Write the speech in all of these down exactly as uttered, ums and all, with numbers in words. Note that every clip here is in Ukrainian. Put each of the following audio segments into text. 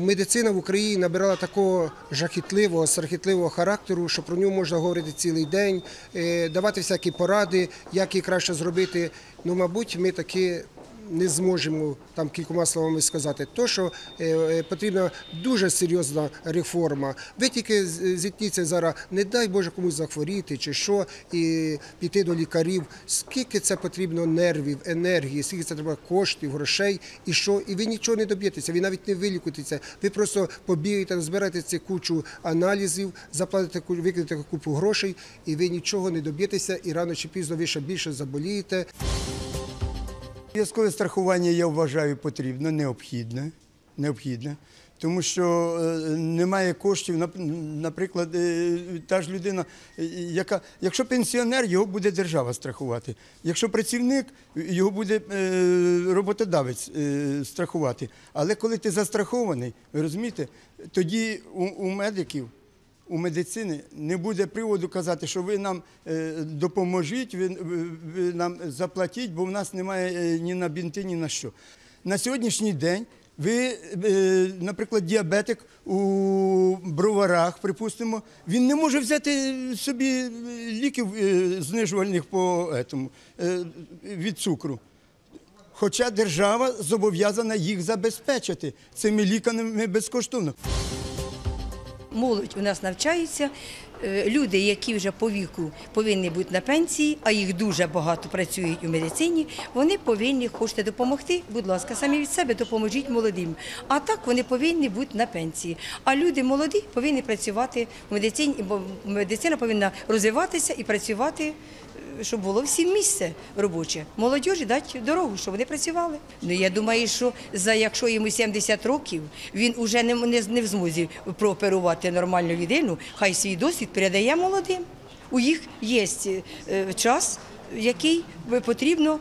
Медицина в Україні набирала такого жахітливого, страхітливого характеру, що про нього можна говорити цілий день, давати всякі поради, як її краще зробити. Ну, мабуть, ми таки не зможемо там кількома словами сказати. То, що е, потрібна дуже серйозна реформа. Ви тільки зіткніться зараз, не дай Боже комусь захворіти чи що, і піти до лікарів. Скільки це потрібно нервів, енергії, скільки це треба коштів, грошей, і що, і ви нічого не доб'єтеся, ви навіть не вилікуєтеся. Ви просто побігаєте, збираєте ці кучу аналізів, заплатите, викладете купу грошей, і ви нічого не доб'єтеся, і рано чи пізно ви ще більше заболієте. Обов'язкове страхування, я вважаю, потрібно, необхідне, необхідне, тому що немає коштів, наприклад, та ж людина, яка, якщо пенсіонер, його буде держава страхувати, якщо працівник, його буде роботодавець страхувати, але коли ти застрахований, ви розумієте, тоді у, у медиків, у медицини не буде приводу казати, що ви нам допоможіть, ви, ви нам заплатіть, бо в нас немає ні на бінти, ні на що. На сьогоднішній день ви, наприклад, діабетик у Броварах, припустимо, він не може взяти собі ліків знижувальних по етому, від цукру. Хоча держава зобов'язана їх забезпечити цими ліками безкоштовно. Молодь у нас навчається, люди, які вже по віку повинні бути на пенсії, а їх дуже багато працюють у медицині, вони повинні, хочете допомогти, будь ласка, самі від себе допоможіть молодим. А так вони повинні бути на пенсії. А люди молоді повинні працювати в медицині, бо медицина повинна розвиватися і працювати, щоб було всім місце робоче. Молодіжі дати дорогу, щоб вони працювали. Ну, я думаю, що за, якщо йому сімдесят років, він вже не, не, не в змозі прооперувати нормальну людину, хай свій досвід передає молодим. У їх є час, який потрібно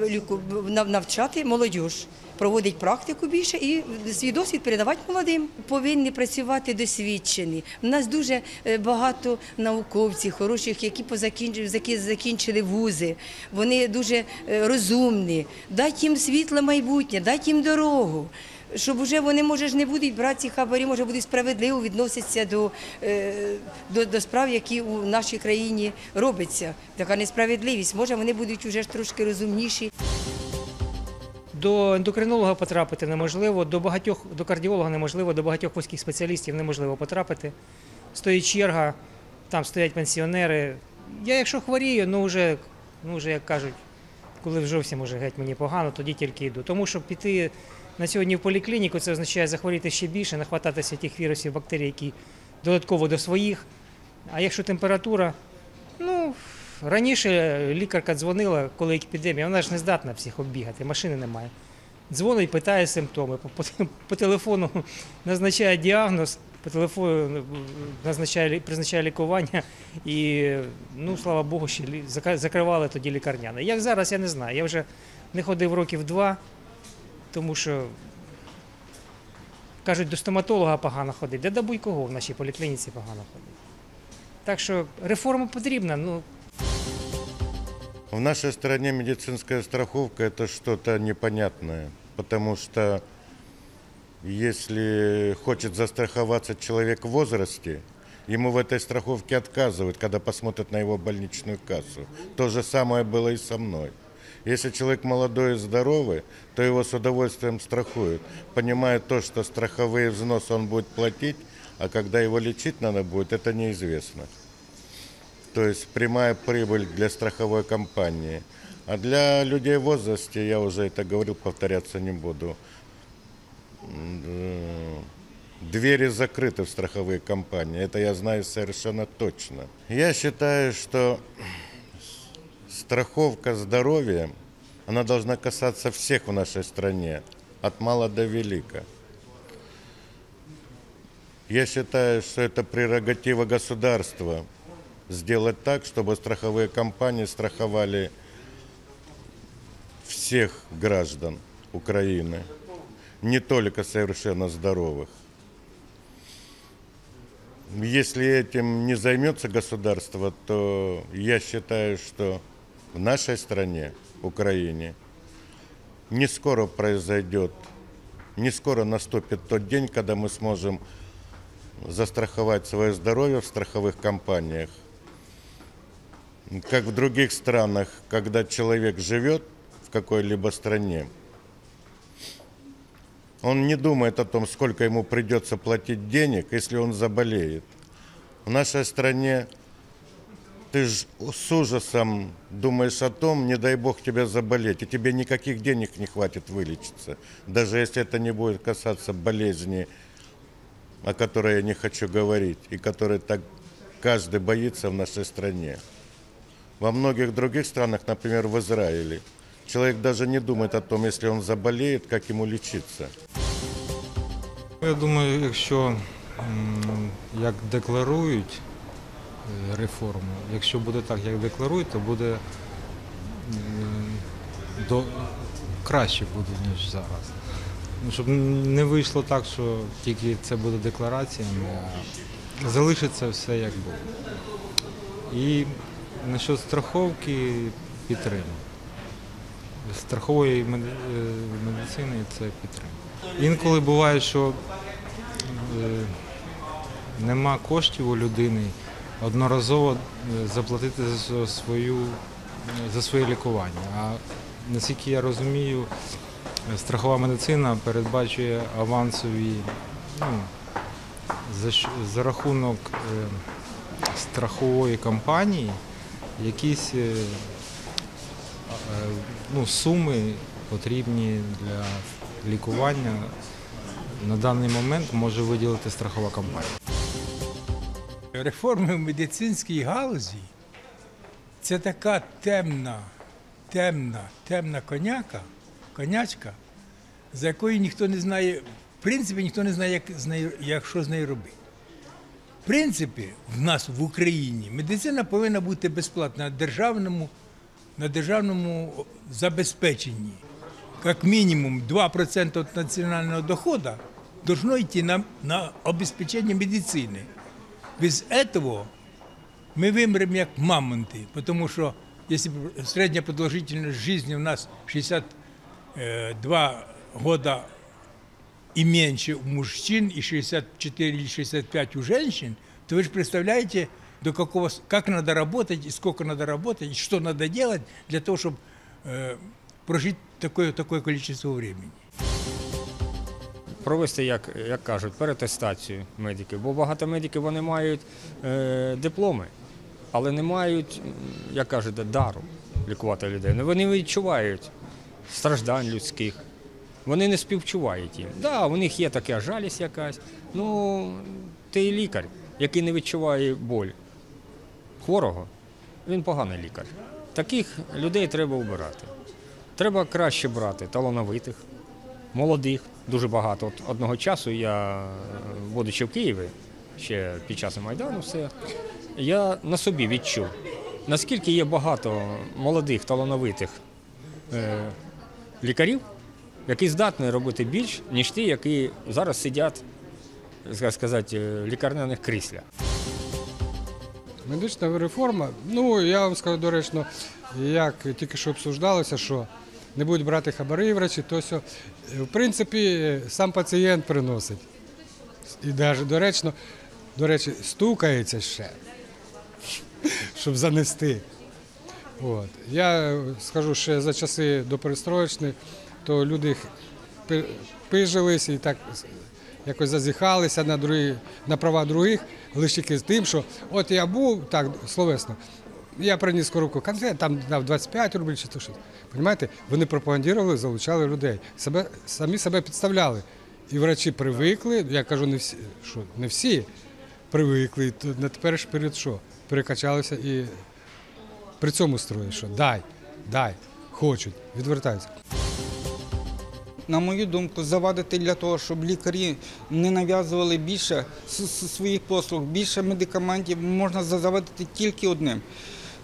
навчати молодіж. Проводить практику більше і свій досвід передавати молодим. Повинні працювати досвідчені. У нас дуже багато науковців, хороших, які позакінчили, які закінчили вузи. Вони дуже розумні. Дайте їм світле майбутнє, дайте їм дорогу. Щоб вже вони, може, не будуть брати ці хабарі, може, будуть справедливо відноситися до, до, до справ, які у нашій країні робляться. Така несправедливість. Може, вони будуть вже трошки розумніші. До ендокринолога потрапити неможливо, до багатьох, до кардіолога неможливо, до багатьох вузьких спеціалістів неможливо потрапити. Стоїть черга, там стоять пенсіонери. Я якщо хворію, ну вже, ну вже, як кажуть, коли вже зовсім може геть мені погано, тоді тільки йду. Тому що піти на сьогодні в поліклініку, це означає захворіти ще більше, нахвататися тих вірусів, бактерій, які додатково до своїх. А якщо температура, ну, раніше лікарка дзвонила, коли епідемія, вона ж не здатна всіх оббігати, машини немає. Дзвонить, питає симптоми, по, по, по телефону назначає діагноз, по телефону назначає, призначає лікування і, ну, слава Богу, ще закривали тоді лікарняне. Як зараз, я не знаю, я вже не ходив років два, тому що, кажуть, до стоматолога погано ходить, де до будь-кого в нашій поліклініці погано ходить. Так що реформа потрібна, ну. В нашей стране медицинская страховка – это что-то непонятное, потому что если хочет застраховаться человек в возрасте, ему в этой страховке отказывают, когда посмотрят на его больничную кассу. То же самое было и со мной. Если человек молодой и здоровый, то его с удовольствием страхуют, понимая то, что страховые взносы он будет платить, а когда его лечить надо будет, это неизвестно. То есть прямая прибыль для страховой компании. А для людей в возрасте, я уже это говорил, повторяться не буду, двери закрыты в страховые компании, это я знаю совершенно точно. Я считаю, что страховка здоровья, она должна касаться всех в нашей стране, от мала до велика. Я считаю, что это прерогатива государства сделать так, чтобы страховые компании страховали всех граждан Украины, не только совершенно здоровых. Если этим не займется государство, то я считаю, что в нашей стране, Украине, не скоро произойдет Не скоро наступит тот день, когда мы сможем застраховать свое здоровье в страховых компаниях. Как в других странах, когда человек живет в какой-либо стране, он не думает о том, сколько ему придется платить денег, если он заболеет. В нашей стране ты ж с ужасом думаешь о том, не дай бог тебя заболеть, и тебе никаких денег не хватит вылечиться. Даже если это не будет касаться болезни, о которой я не хочу говорить, и которой так каждый боится в нашей стране. Во многих других странах, например, в Израиле, человек даже не думает о том, если он заболеет, как ему лечиться. Я думаю, якщо м, як декларують е, реформу, якщо буде так, як декларують, то буде м, до, краще буде, ніж зараз. Ну, щоб не вийшло так, що тільки це буде деклараціями, а залишиться все як було. І насчет страховки підтримую. Страхової меди- е, медицини це підтримує. Інколи буває, що е, нема коштів у людини одноразово е, заплатити за свою, за своє лікування. А наскільки я розумію, страхова медицина передбачує авансові, ну, за, щ- за рахунок е, страхової компанії якісь е, е, ну, суми потрібні для лікування на даний момент може виділити страхова компанія. Реформи в медицинській галузі – це така темна, темна, темна коняка, конячка, за якою ніхто не знає, в принципі, ніхто не знає, як, з нею, як що з нею робити. В принципі, в нас в Україні медицина повинна бути безплатна на державному, на державному забезпеченні. Як мінімум два проценти від національного доходу должно йти на, на обезпечення медицини. Без этого мы вымрем как мамонты, потому что если средняя продолжительность жизни у нас шестьдесят два года и меньше у мужчин, и шестьдесят четыре или шестьдесят пять у женщин, то вы же представляете, до какого, как надо работать, и сколько надо работать, и что надо делать для того, чтобы э, прожить такое, такое количество времени. Провести, як, як кажуть, перетестацію медиків. Бо багато медиків вони мають е, дипломи, але не мають, як кажуть, дару лікувати людей. Вони не відчувають страждань людських, вони не співчувають їм. Так, да, у них є така жалість якась, ну, ти лікар, який не відчуває боль хворого, він поганий лікар. Таких людей треба обирати. Треба краще брати талановитих, молодих, дуже багато. От одного часу я, будучи в Києві, ще під час Майдану, все, я на собі відчув, наскільки є багато молодих, талановитих е, лікарів, які здатні робити більш, ніж ті, які зараз сидять, як сказати, в лікарняних кріслах. Медична реформа, ну, я вам скажу доречно, як тільки що обсуждалося, що не будуть брати хабари врачі, то все. В принципі, сам пацієнт приносить. І навіть доречно, до речі, стукається ще, щоб занести. От. Я скажу, ще за часи доперестроєчні, то люди пижились і так якось зазіхалися на, другі, на права других, лише тільки з тим, що от я був, так, словесно, я приніс коробку конфет, там дав двадцять п'ять рублів чи то щось. Понімаєте? Вони пропагандували, залучали людей, себе, самі себе підставляли. І врачі привикли, я кажу, не всі, що не всі привикли, то на теперішній період що? Перекачалися і при цьому строї, що дай, дай, хочуть, відвертаються. На мою думку, завадити для того, щоб лікарі не нав'язували більше своїх послуг, більше медикаментів, можна завадити тільки одним.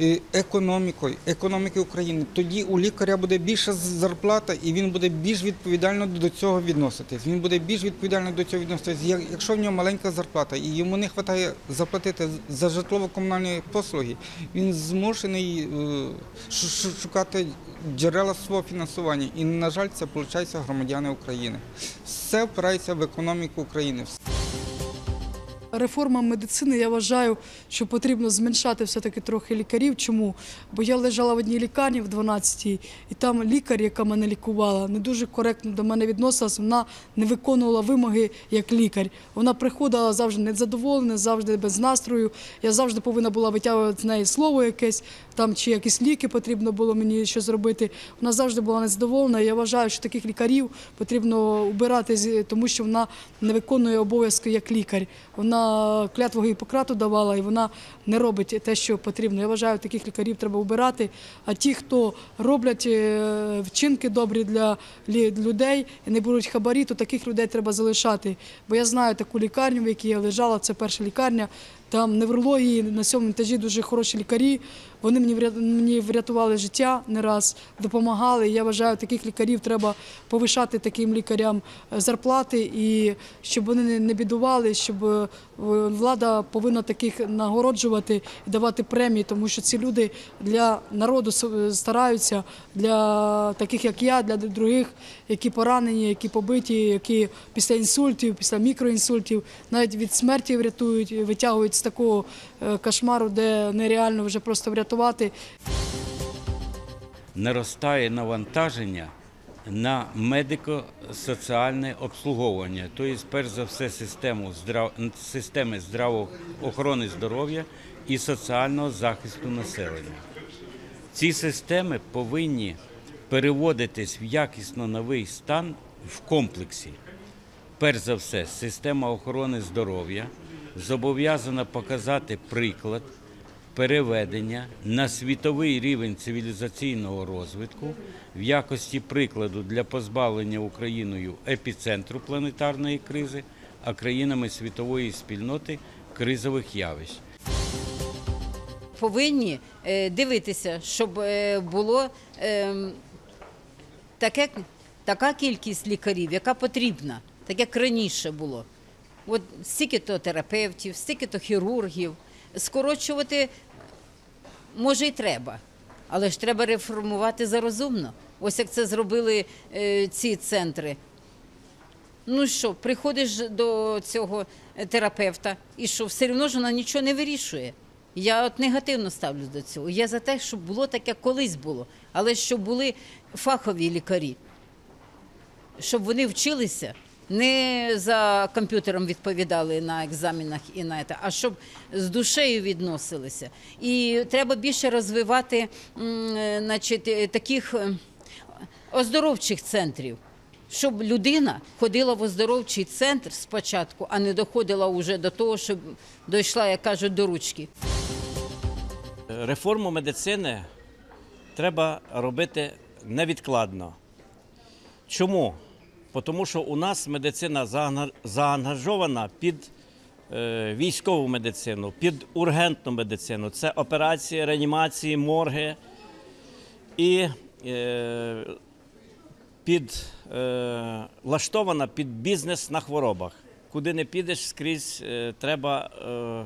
е, економікою, економіки України. Тоді у лікаря буде більша зарплата і він буде більш відповідально до цього відноситись. Він буде більш відповідально до цього відноситись. Як- Якщо в нього маленька зарплата і йому не вистачає заплатити за житлово-комунальні послуги, він змушений е, ш- ш- шукати джерела свого фінансування. І, на жаль, це виходить громадяни України. Все впирається в економіку України. Реформа медицини, я вважаю, що потрібно зменшати все-таки трохи лікарів. Чому? Бо я лежала в одній лікарні в дванадцятій, і там лікар, яка мене лікувала, не дуже коректно до мене відносилась, вона не виконувала вимоги як лікар. Вона приходила завжди незадоволена, завжди без настрою. Я завжди повинна була витягувати з неї слово якесь, там чи якісь ліки потрібно було мені щось зробити. Вона завжди була незадоволена. Я вважаю, що таких лікарів потрібно убирати, тому що вона не виконує обов'язки як лікар. Вона клятву Гіппократу давала, і вона не робить те, що потрібно. Я вважаю, таких лікарів треба убирати. А ті, хто роблять е, вчинки добрі для лі- людей і не беруть хабарі, то таких людей треба залишати. Бо я знаю таку лікарню, в якій я лежала, це перша лікарня. Там неврології, на сьомому етажі дуже хороші лікарі. Вони мені вря- мені врятували життя не раз, допомагали. Я вважаю, таких лікарів треба повишати таким лікарям зарплати, і щоб вони не- не бідували, щоб е, влада повинна таких нагороджувати і давати премії, тому що ці люди для народу с- стараються, для таких як я, для других, які поранені, які побиті, які після інсультів, після мікроінсультів, навіть від смерті врятують, витягують з такого е, кошмару, де нереально вже просто врятувати. Наростає навантаження на медико-соціальне обслуговування, тобто, перш за все, систему здрав... системи здраво... охорони здоров'я і соціального захисту населення. Ці системи повинні переводитись в якісно новий стан в комплексі. Перш за все, система охорони здоров'я зобов'язана показати приклад переведення на світовий рівень цивілізаційного розвитку в якості прикладу для позбавлення Україною епіцентру планетарної кризи, а країнами світової спільноти кризових явищ. Повинні е, дивитися, щоб е, було е, таке, така кількість лікарів, яка потрібна, так як раніше було. От стільки-то терапевтів, стільки-то хірургів. Скорочувати, може, і треба, але ж треба реформувати зарозумно. Ось як це зробили е, ці центри. Ну що, приходиш до цього терапевта, і що, все одно ж вона нічого не вирішує. Я от негативно ставлюсь до цього. Я за те, щоб було так, як колись було, але щоб були фахові лікарі, щоб вони вчилися, не за комп'ютером відповідали на екзаменах і на це, а щоб з душею відносилися. І треба більше розвивати м, значить, таких е, оздоровчих центрів, щоб людина ходила в оздоровчий центр спочатку, а не доходила вже до того, щоб дійшла, як кажуть, до ручки. Реформу медицини треба робити невідкладно. Чому? Тому що у нас медицина заангажована під е, військову медицину, під ургентну медицину. Це операції, реанімації, морги і е, під, е, влаштована під бізнес на хворобах. Куди не підеш, скрізь е, треба е,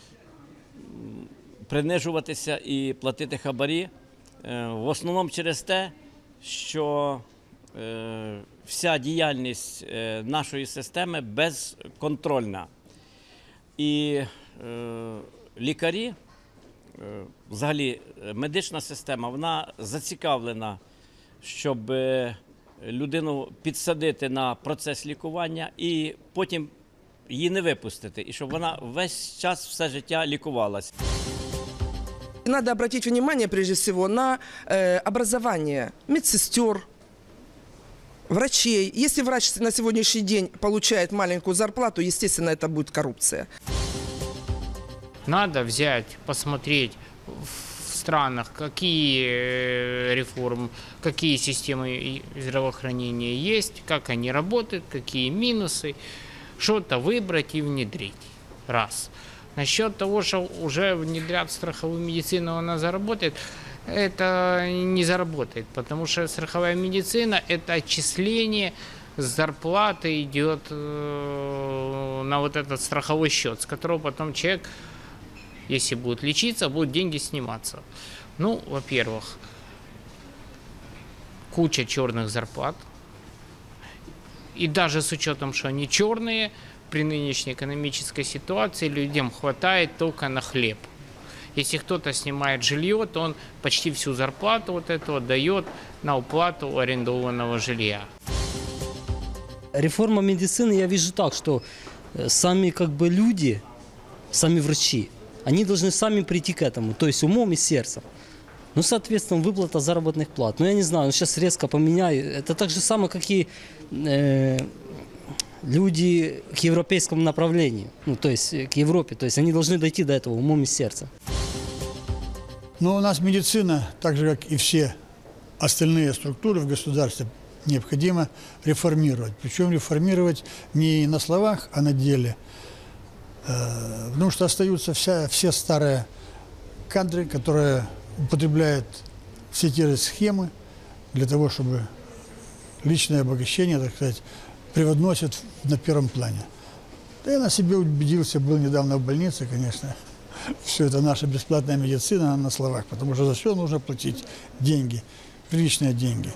принижуватися і платити хабарі. Е, в основному через те, що е, вся діяльність нашої системи безконтрольна. І е, лікарі, е, взагалі медична система, вона зацікавлена, щоб людину підсадити на процес лікування і потім її не випустити, і щоб вона весь час, все життя лікувалась. Надо обратить внимание, прежде всего, на э, образование медсестер, врачей. Если врач на сегодняшний день получает маленькую зарплату, естественно, это будет коррупция. Надо взять, посмотреть в странах, какие реформы, какие системы здравоохранения есть, как они работают, какие минусы, что-то выбрать и внедрить. Раз. Насчет того, что уже внедрят страховую медицину, она заработает, это не заработает, потому что страховая медицина – это отчисление с зарплаты идет э, на вот этот страховой счет, с которого потом человек, если будет лечиться, будут деньги сниматься. Ну, во-первых, куча черных зарплат, и даже с учетом, что они черные, при нынешней экономической ситуации людям хватает только на хлеб. Если кто-то снимает жилье, то он почти всю зарплату вот эту дает на уплату арендованного жилья. Реформа медицины я вижу так, что сами как бы люди, сами врачи, они должны сами прийти к этому, то есть умом и сердцем. Ну, соответственно, выплата заработных плат. Ну, я не знаю, сейчас резко поменяю. Это так же самое, как и э, люди к европейскому направлению, ну, то есть к Европе. То есть они должны дойти до этого умом и сердцем. Но у нас медицина, так же, как и все остальные структуры в государстве, необходимо реформировать. Причем реформировать не на словах, а на деле. Потому что остаются вся, все старые кадры, которые употребляют все те же схемы для того, чтобы личное обогащение, так сказать, превозносят на первом плане. Да я на себе убедился, был недавно в больнице, конечно. Все это наша бесплатная медицина на словах, потому что за все нужно платить деньги, приличные деньги.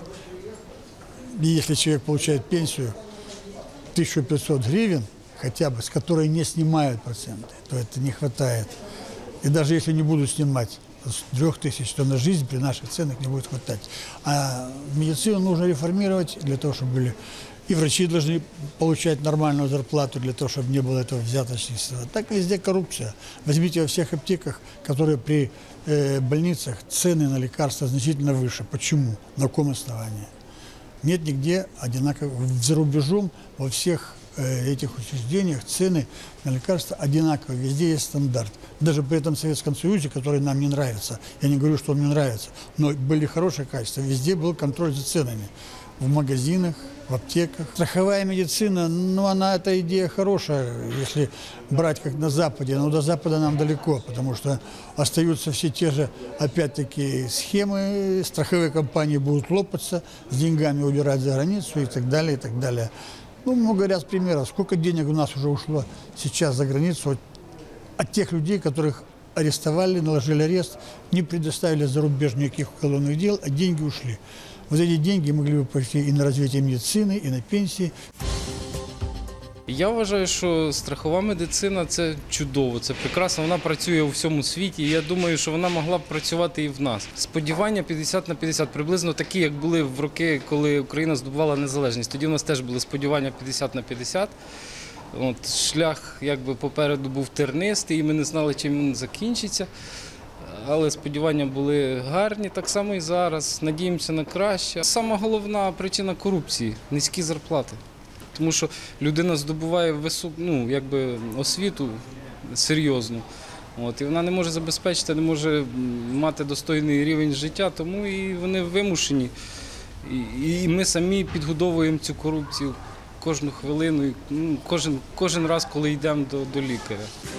И если человек получает пенсию тысячу пятьсот гривен, хотя бы, с которой не снимают проценты, то это не хватает. И даже если не будут снимать с трех тысяч, то на жизнь при наших ценах не будет хватать. А медицину нужно реформировать для того, чтобы были... И врачи должны получать нормальную зарплату для того, чтобы не было этого взяточничества. Так везде коррупция. Возьмите во всех аптеках, которые при э, больницах, цены на лекарства значительно выше. Почему? На каком основании? Нет нигде одинаково. За рубежом во всех э, этих учреждениях цены на лекарства одинаковые. Везде есть стандарт. Даже при этом Советском Союзе, который нам не нравится. Я не говорю, что он мне нравится. Но были хорошие качества. Везде был контроль за ценами. В магазинах, в аптеках. Страховая медицина, ну, она, эта идея хорошая, если брать как на Западе, но до Запада нам далеко, потому что остаются все те же, опять-таки, схемы, страховые компании будут лопаться, с деньгами убирать за границу и так далее, и так далее. Ну, много ряд примеров. Сколько денег у нас уже ушло сейчас за границу от, от тех людей, которых арестовали, наложили арест, не предоставили за рубеж никаких уголовных дел, а деньги ушли. Вот эти деньги могли бы пойти і на розвиття медицини, і на пенсії. Я вважаю, що страхова медицина – це чудово, це прекрасно, вона працює у всьому світі, і я думаю, що вона могла б працювати і в нас. Сподівання п'ятдесят на п'ятдесят, приблизно такі, як були в роки, коли Україна здобувала незалежність. Тоді в нас теж були сподівання п'ятдесят на п'ятдесят. От, шлях якби попереду був тернистий, і ми не знали, чим він закінчиться. Але сподівання були гарні, так само і зараз. Надіємося на краще. Сама головна причина корупції – низькі зарплати. Тому що людина здобуває високу, ну, якби освіту серйозну. От, і вона не може забезпечити, не може мати достойний рівень життя, тому і вони вимушені. І, і ми самі підгодовуємо цю корупцію кожну хвилину, ну, кожен, кожен раз, коли йдемо до, до лікаря.